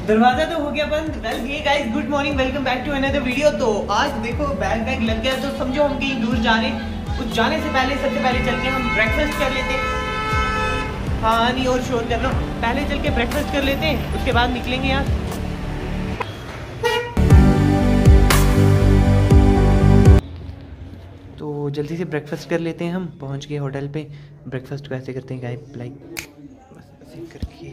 दरवाजा तो हो गया बंद। वेल ये guys good morning, welcome back to another video. तो आज देखो बैग लग गया, तो समझो हम कहीं दूर जा रहे हैं। कुछ जाने से पहले सबसे पहले चल के हम ब्रेकफास्ट कर लेते हैं। हाँ नहीं और शोर कर लो, पहले चल के ब्रेकफास्ट कर लेते हैं, उसके बाद निकलेंगे यार। तो जल्दी से ब्रेकफास्ट कर लेते हैं। हम पहुंच गए होटल पे। ब्रेकफास्ट को ऐसे करते हैं गाइस, लाइक ऐसे करके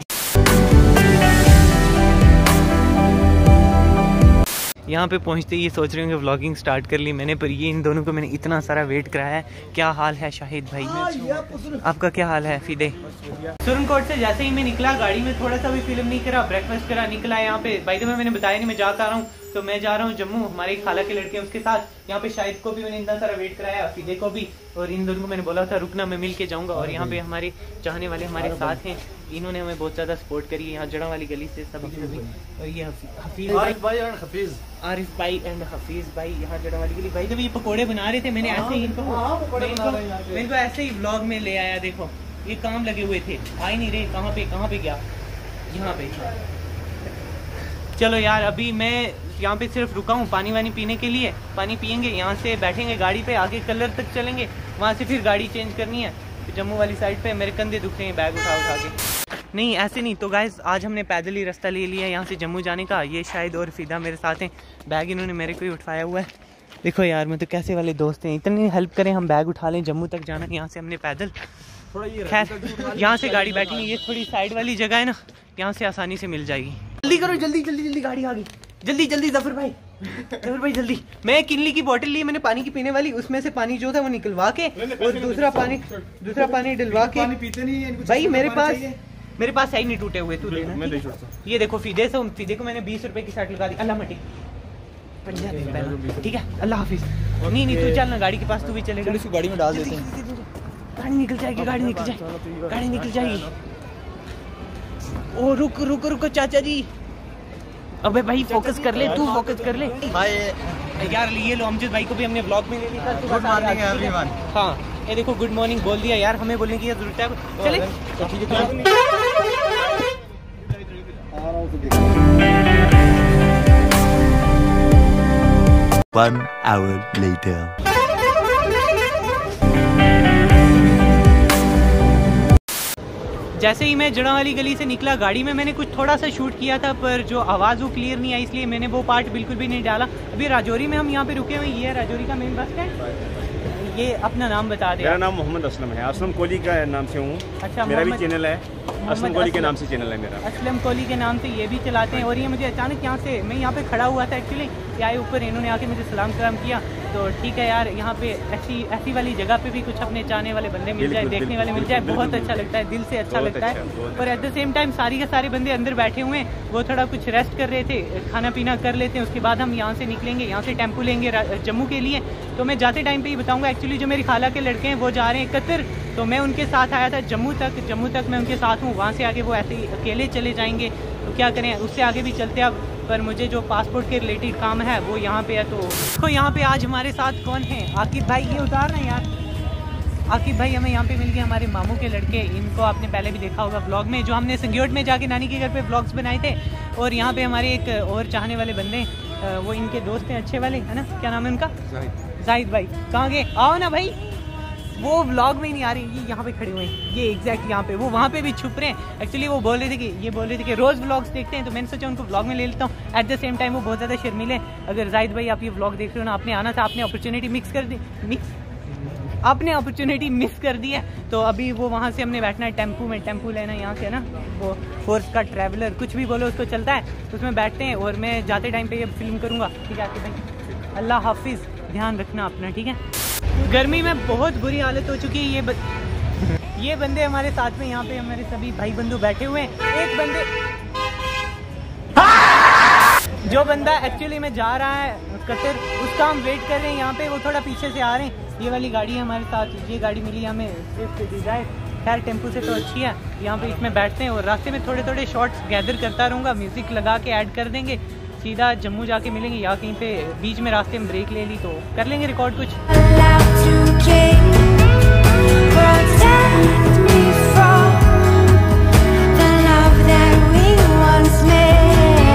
यहाँ पे पहुँचते ही ये सोच रहे होंगे व्लॉगिंग स्टार्ट कर ली मैंने, पर ये इन दोनों को मैंने इतना सारा वेट कराया है। क्या हाल है शाहिद भाई? आपका क्या हाल है फिदे? सुरनकोट से जैसे ही मैं निकला, गाड़ी में थोड़ा सा भी फिल्म नहीं करा, ब्रेकफास्ट करा, निकला यहाँ पे। भाई तो मैंने बताया नहीं मैं जाता रहा हूँ, तो मैं जा रहा हूँ जम्मू, हमारे खाला के लड़के उसके साथ। यहाँ पे शाहिद को भी मैंने इतना सारा वेट कराया, फिदे को भी, और इन दोनों को मैंने बोला था रुकना, मैं मिल के जाऊंगा। और यहाँ पे हमारे चाहने वाले हमारे साथ हैं, इन्होंने हमें बहुत ज्यादा सपोर्ट करी है यहाँ जड़ा वाली गली से सभी। और ये हफीज आरिफ भाई एंड हफीज भाई यहाँ जड़ा वाली गली। भाई तो ये पकोड़े बना रहे थे, मैंने ऐसे ही इनको ऐसे ही व्लॉग में ले आया। देखो ये काम लगे हुए थे, आ ही नहीं रहे, कहाँ पे गया? यहाँ पे। चलो यार अभी मैं यहाँ पे सिर्फ रुका हूँ पानी वानी पीने के लिए। पानी पियेंगे, यहाँ से बैठेंगे गाड़ी पे, आगे कलर तक चलेंगे, वहाँ से फिर गाड़ी चेंज करनी है जम्मू वाली साइड पे। मेरे कंधे दुख रहे हैं बैग उठा के। नहीं ऐसे नहीं। तो गाइस आज हमने पैदल ही रास्ता ले लिया यहाँ से जम्मू जाने का। ये शाहिद और फिदा मेरे साथ हैं, बैग इन्होंने मेरे को ही उठाया हुआ है। देखो यार मैं तो कैसे वाले दोस्त हैं, इतनी हेल्प करें, हम बैग उठा लें। जम्मू तक जाना है यहाँ से हमने पैदल। खैर यहाँ से गाड़ी बैठेंगे, ये थोड़ी साइड वाली जगह है ना, यहाँ से आसानी से मिल जाएगी। जल्दी करो, जल्दी गाड़ी आ गई, जल्दी जफर भाई जल्दी। मैं किनली की बोतल ली मैंने पानी की पीने वाली, उसमें से पानी जो था वो निकलवा के और दूसरा पानी डलवा के। पीते नहीं है भाई, मेरे पास सही नहीं टूटे हुए, तू लेना। ये देखो फिदे को मैंने 20 रुपए की शर्ट लगा दी। अल्लाह मटी ठीक है, अल्लाह हाफिज। नहीं तू चल ना गाड़ी के पास, तू भी चलेगा। गाड़ी में डाल देते हैं, गाड़ी निकल जाएगी। ओ रुको चाचा जी। अबे भाई फोकस कर ले, तू फोकस कर ले भाई। यार ये लो अमजद भाई को भी हमने व्लॉग में ले लिया। Good morning everyone. हाँ ये देखो गुड मॉर्निंग बोल दिया यार, हमें बोलने की जरूरत है। चले ठीक है। 1 hour later. जैसे ही मैं जड़ा वाली गली से निकला, गाड़ी में मैंने कुछ थोड़ा सा शूट किया था, पर जो आवाज़ वो क्लियर नहीं आई, इसलिए मैंने वो पार्ट बिल्कुल भी नहीं डाला। अभी राजौरी में हम यहाँ पे रुके हुए, ये है राजौरी का मेन बस स्टैंड। ये अपना नाम बता दे। मेरा नाम मोहम्मद असलम है, असलम कोहली का नाम से हूँ। अच्छा, मेरा भी चैनल है, असलम कोहली के नाम से चैनल है मेरा। असलम कोहली के नाम से ये भी चलाते हैं। और ये मुझे अचानक यहाँ से, मैं यहाँ पे खड़ा हुआ था एक्चुअली, आए ऊपर, इन्होंने आके मुझे सलाम किया। तो ठीक है यार, यहाँ पे ऐसी वाली जगह पे भी कुछ अपने चाहने वाले बंदे मिल जाए, देखने वाले मिल जाए, बहुत अच्छा लगता है, दिल से अच्छा लगता है। और एट द सेम टाइम सारी के सारे बंदे अंदर बैठे हुए हैं, वो थोड़ा कुछ रेस्ट कर रहे थे, खाना पीना कर लेते हैं, उसके बाद हम यहाँ से निकलेंगे। यहाँ से टेम्पो लेंगे जम्मू के लिए। तो मैं जाते टाइम पे ही बताऊँगा, एक्चुअली जो मेरी खाला के लड़के हैं वो जा रहे हैं कतर, तो मैं उनके साथ आया था जम्मू तक मैं उनके साथ हूँ। वहाँ से आगे वो ऐसे ही अकेले चले जाएंगे, तो क्या करें, उससे आगे भी चलते अब। पर मुझे जो पासपोर्ट के रिलेटेड काम है वो यहाँ पे है। तो यहाँ पे आज हमारे साथ कौन है? आकिब भाई, ये उतारना यार। आकिब भाई हमें यहाँ पे मिल गए, हमारे मामू के लड़के। इनको आपने पहले भी देखा होगा व्लॉग में, जो हमने संग्योट में जाके नानी के घर पे व्लॉग्स बनाए थे। और यहाँ पे हमारे एक और चाहने वाले बंदे, वो इनके दोस्त हैं अच्छे वाले, है ना, क्या नाम है उनका? जाहिद भाई। कहाँ गए? आओ ना भाई, वो व्लॉग में ही नहीं आ रही, ये यहाँ पे खड़े हुए हैं, ये एग्जैक्ट यहाँ पे, वो वहाँ पे भी छुप रहे हैं। एक्चुअली वो बोल रहे थे कि रोज व्लॉग्स देखते हैं, तो मैंने सोचा उनको व्लॉग में ले लेता हूँ। एट द सेम टाइम वो बहुत ज़्यादा शर्मीले। अगर जाहिद भाई आप ये व्लॉग देख रहे हो ना, आपने आना था, आपने अपॉर्चुनिटी मिस कर दी है। तो अभी वो वहाँ से हमने बैठना है टेम्पू लेना है यहाँ से, है ना, वो फोर्स का ट्रैवलर, कुछ भी बोलो उसको चलता है, उसमें बैठते हैं। और मैं जाते टाइम पे ये फिल्म करूँगा, ठीक है आकिब भाई? अल्लाह हाफिज़, ध्यान रखना अपना, ठीक है। गर्मी में बहुत बुरी हालत हो चुकी है। ये बंदे हमारे साथ में, यहाँ पे हमारे सभी भाई बंधु बैठे हुए हैं। एक बंदे, जो बंदा एक्चुअली में जा रहा है कतर, उसका हम वेट कर रहे हैं यहाँ पे, वो थोड़ा पीछे से आ रहे हैं। ये वाली गाड़ी है हमारे साथ, ये गाड़ी मिली हमें स्विफ्ट डिजायर। खैर टेम्पो से तो अच्छी है। यहाँ पे इसमें बैठते हैं और रास्ते में थोड़े शॉट्स गैदर करता रहूँगा, म्यूजिक लगा के ऐड कर देंगे। सीधा जम्मू जाके मिलेंगे, या कहीं पे बीच में रास्ते में ब्रेक ले ली तो कर लेंगे रिकॉर्ड कुछ। me from the love that we once made.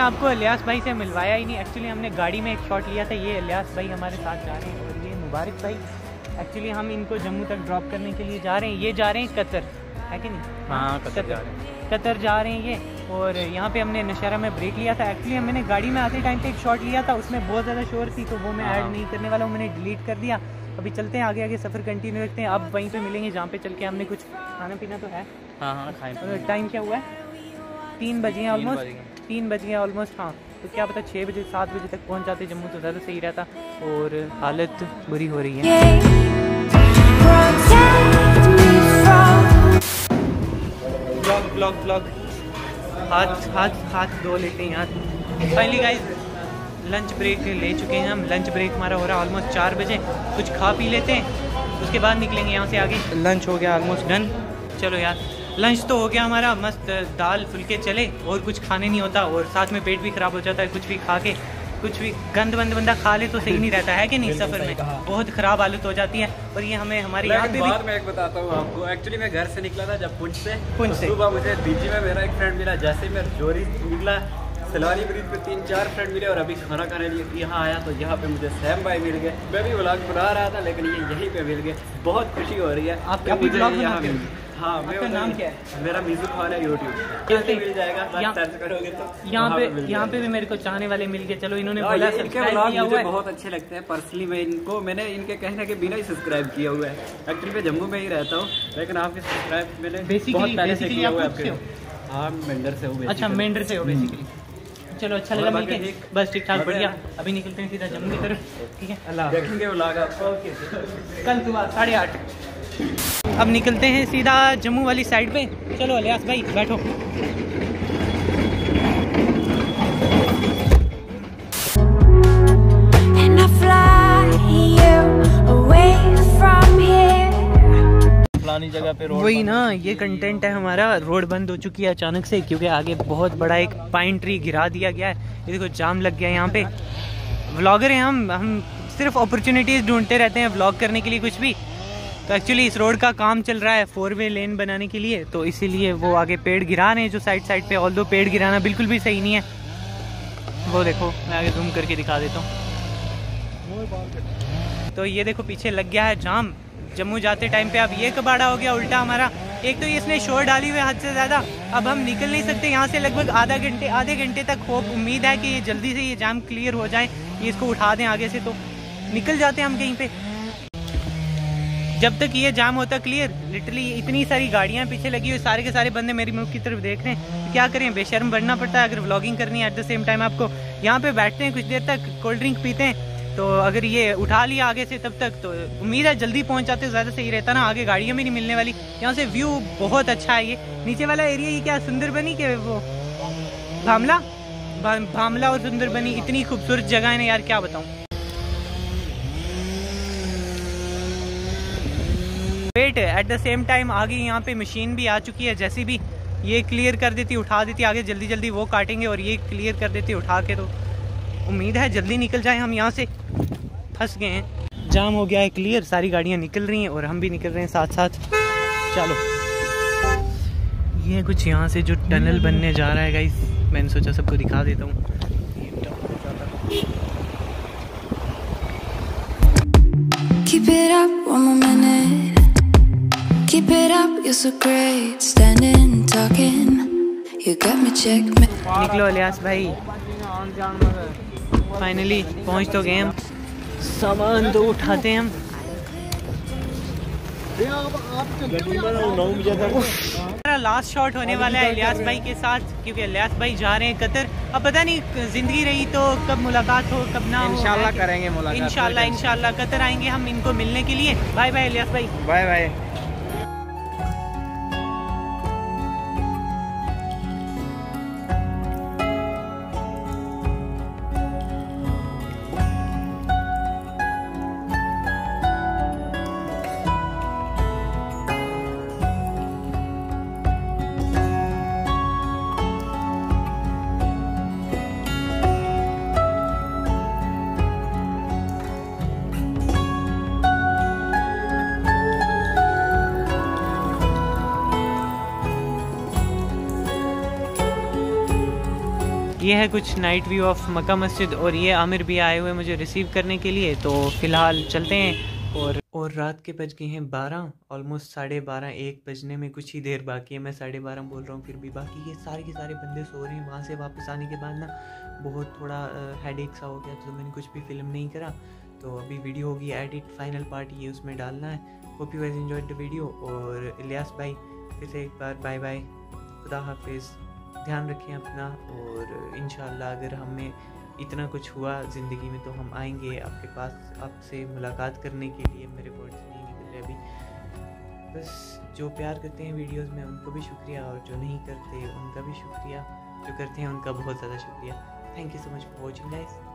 आपको इलियास भाई से मिलवाया ही नहीं। एक्चुअली हमने गाड़ी में एक शॉट लिया था। ये इलियास भाई हमारे साथ जा रहे हैं और ये मुबारक भाई। एक्चुअली हम इनको जम्मू तक ड्रॉप करने के लिए जा रहे हैं। ये जा रहे हैं कतर, है कि नहीं? हाँ, कतर जा रहे हैं। कतर जा रहे हैं ये। और यहाँ पे हमने नौशहरा में ब्रेक लिया था। एक्चुअली मैंने गाड़ी में आते टाइम पे एक शॉट लिया था, उसमें बहुत ज़्यादा शोर थी तो वो मैं ऐड नहीं करने वाला हूँ, मैंने डिलीट कर दिया। अभी चलते हैं आगे आगे, सफ़र कंटिन्यू रखते हैं। अब वहीं पे मिलेंगे जहाँ पे चल के हमने कुछ खाना पीना तो है। हाँ खाएं। टाइम क्या हुआ है? 3 बजे हैं ऑलमोस्ट। 3 बजे हैं ऑलमोस्ट। हाँ, तो क्या पता 6 बजे 7 बजे तक पहुँच जाते जम्मू तो ज़्यादा सही रहता। और हालत बुरी हो रही है। ब्लॉग हाथ धो लेते हैं यार। फाइनली गाइस लंच ब्रेक ले चुके हैं हम। लंच ब्रेक हमारा हो रहा है ऑलमोस्ट 4 बजे। कुछ खा पी लेते हैं, उसके बाद निकलेंगे यहाँ से आगे। लंच हो गया ऑलमोस्ट डन। चलो यार, लंच तो हो गया हमारा मस्त। दाल फुल्के चले और कुछ खाने नहीं होता, और साथ में पेट भी ख़राब हो जाता है। कुछ भी खा के, कुछ भी गंद बंद बंदा खा ले तो सही नहीं रहता है कि नहीं? सफ़र में बहुत ख़राब हालत हो जाती है। और ये हमें हमारे यहाँ पे बाद में एक बताता हूँ आपको। एक्चुअली मैं घर से निकला था जब पुंछ से। सुबह मुझे पीजी में मेरा एक फ्रेंड मिला। जैसे मैं जोरी निकला सलानी ब्रिज पे 3-4 फ्रेंड मिले और अभी खाना खाने लिए यहाँ आया तो यहाँ पे मुझे सैम भाई मिल गए। मैं भी व्लॉग बना रहा था लेकिन ये यहीं पे मिल गए। बहुत खुशी हो रही है। आपका मुझे यहाँ मिल। हाँ, मेरा नाम क्या है? मेरा म्यूजिक हॉल है यूट्यूब मिल जाएगा। सर्च करोगे तो यहाँ पे भी मेरे को चाहने वाले मिल गए। चलो इन्होंने बोला सब्सक्राइब मुझे बहुत अच्छे लगते हैं पर्सनली। मैंने इनके कहने के बिना ही सब्सक्राइब किया हुआ है। एक्चुअली मैं जम्मू में ही रहता हूँ लेकिन आपके सब्सक्राइब मैंने बहुत पहले से किया हुआ है आपके। हाँ, मेंढर से हूँ। अच्छा, मेंढर से हो बेसिकली। चलो अच्छा लगा मिलके। बस ठीक ठाक बढ़िया। अभी निकलते हैं सीधा जम्मू की तरफ। ठीक है, अल्लाह देखेंगे व्लॉग आपको कल सुबह 8:30। अब निकलते हैं सीधा जम्मू वाली साइड पे। चलो इलियास भाई बैठो। पुरानी जगह पे रोड वही ना, ये कंटेंट है हमारा। रोड बंद हो चुकी है अचानक से क्योंकि आगे बहुत बड़ा एक पाइन ट्री गिरा दिया गया है। ये देखो जाम लग गया है यहाँ पे। व्लॉगर हैं हम सिर्फ अपॉर्चुनिटीज़ ढूंढते रहते हैं व्लॉग करने के लिए कुछ भी। तो एक्चुअली इस रोड का काम चल रहा है 4-वे लेन बनाने के लिए, तो इसीलिए वो आगे पेड़ गिरा रहे हैं जो साइड पे। ऑल्दो पेड़ गिराना बिल्कुल भी सही नहीं है। वो देखो, मैं आगे जूम करके दिखा देता हूँ। तो ये देखो पीछे लग गया है जाम जम्मू जाते टाइम पे। अब ये कबाड़ा हो गया उल्टा हमारा। एक तो इसने शोर डाली हुई हद से ज़्यादा। अब हम निकल नहीं सकते यहाँ से लगभग आधे घंटे तक। होप उम्मीद है कि ये जल्दी से ये जाम क्लियर हो जाए, ये इसको उठा दें आगे से तो निकल जाते हैं हम कहीं पे। जब तक ये जाम होता क्लियर, लिटरली इतनी सारी गाड़ियाँ पीछे लगी हुई, सारे के सारे बंदे मेरी मुख की तरफ देख रहे हैं। तो क्या करें, बेशर्म बनना पड़ता है अगर व्लॉगिंग करनी है। एट द सेम टाइम आपको यहाँ पे बैठते हैं कुछ देर तक, कोल्ड ड्रिंक पीते हैं। तो अगर ये उठा लिया आगे से तब तक तो उम्मीद है जल्दी पहुंच जाते, ज़्यादा सही रहता ना। आगे गाड़ियाँ भी नहीं मिलने वाली। यहाँ से व्यू बहुत अच्छा है। ये नीचे वाला एरिया, ये क्या सुंदरबनी के वो भामला और सुंदरबनी, इतनी खूबसूरत जगह है ना यार, क्या बताऊँ। Wait at the same time आगे यहाँ पे मशीन भी आ चुकी है। जैसी भी ये क्लियर कर देती, उठा देती आगे, जल्दी जल्दी वो काटेंगे और ये क्लियर कर देती उठा के। तो उम्मीद है जल्दी निकल जाए हम यहाँ से। फंस गए हैं, जाम हो गया है क्लियर, सारी गाड़ियाँ निकल रही हैं और हम भी निकल रहे हैं साथ साथ। चलो, ये कुछ यहाँ से जो टनल बनने जा रहा है गाइस, मैंने सोचा सबको दिखा देता हूँ। Keep it up one more minute. Keep it up, you're so great. Standing, talking, you got me checkmate. निकलो इलियास भाई, फाइनली पहुंच तो गए हम। सामान तो उठाते हैं हम। मेरा लास्ट शॉट होने वाला है इलियास भाई के साथ, क्योंकि इलियास भाई जा रहे हैं कतर। अब पता नहीं जिंदगी रही तो कब मुलाकात हो कब ना हो। इंशाल्लाह करेंगे मुलाकात। इंशाल्लाह कतर आएंगे हम इनको मिलने के लिए। बाय बाय इलियास भाई। Bye bye. ये है कुछ नाइट व्यू ऑफ मक्का मस्जिद। और ये आमिर भी आए हुए मुझे रिसीव करने के लिए, तो फ़िलहाल चलते हैं। और रात के बज गए हैं 12, ऑलमोस्ट 12:30, 1 बजने में कुछ ही देर बाकी है। मैं 12:30 बोल रहा हूँ, फिर भी बाकी ये सारे के सारे बंदे सो रहे हैं। वहाँ से वापस आने के बाद ना बहुत थोड़ा हेडेक सा हो गया, तो मैंने कुछ भी फिल्म नहीं करा। तो अभी वीडियो होगी एडिट, फाइनल पार्ट ये उसमें डालना है। Hope you guys enjoyed the video. और इलियास भाई फिर से एक बार बाय बाय, खुदा हाफिज़, ध्यान रखें अपना। और इंशाल्लाह अगर हमें इतना कुछ हुआ ज़िंदगी में तो हम आएंगे आपके पास, आपसे मुलाकात करने के लिए। मेरे वर्ड्स नहीं निकल रहे अभी। बस जो प्यार करते हैं वीडियोस में उनको भी शुक्रिया, और जो नहीं करते उनका भी शुक्रिया, जो करते हैं उनका बहुत ज़्यादा शुक्रिया। Thank you so much for watching guys.